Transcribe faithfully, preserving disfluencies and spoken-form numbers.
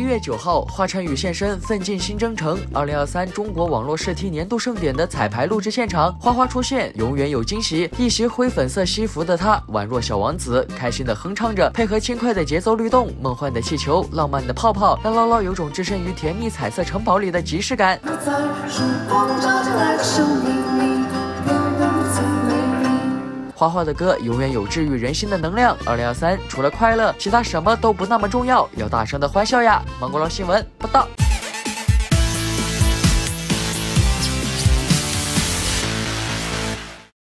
月九号，华晨宇现身奋进新征程二零二三中国网络试题年度盛典的彩排录制现场，花花出现，永远有惊喜。一袭灰粉色西服的她，宛若小王子，开心的哼唱着，配合轻快的节奏律动，梦幻的气球，浪漫的泡泡，让唠唠有种置身于甜蜜彩色城堡里的即视感。花花的歌永远有治愈人心的能量。二零二三除了快乐，其他什么都不那么重要，要大声的欢笑呀！芒果捞新闻报道。